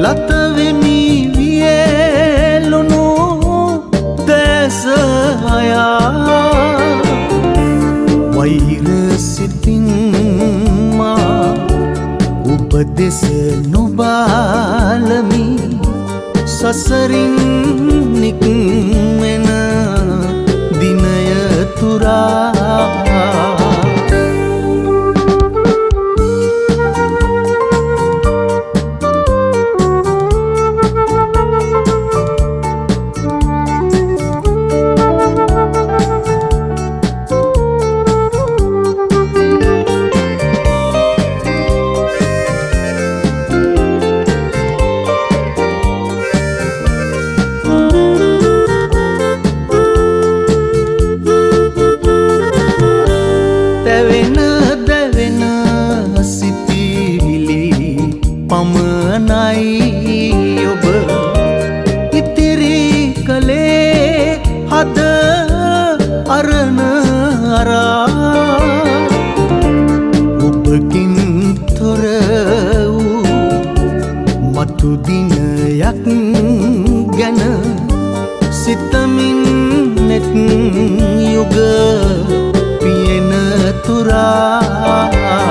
ලතවෙමි වියලුණු දැස හයා වෛර සිතින් මා උපදෙස නොබාලමි සසරින් නික්මෙන දිනය තුරා පමණයි ඔබ ඉතිරි කලේ හද අරණ අරා ඔබකින් තොර වූ මතු දිනයක් ගැන සිතමින් නෙත් යුග පියන තුරා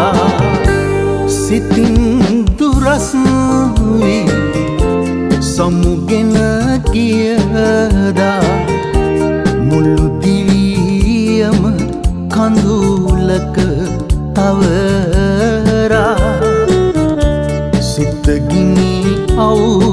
සිතින් දුරස් වී සමුගෙන ගියදා මුළු දිවියම කඳුලක තවරා සිත ගිනි අවු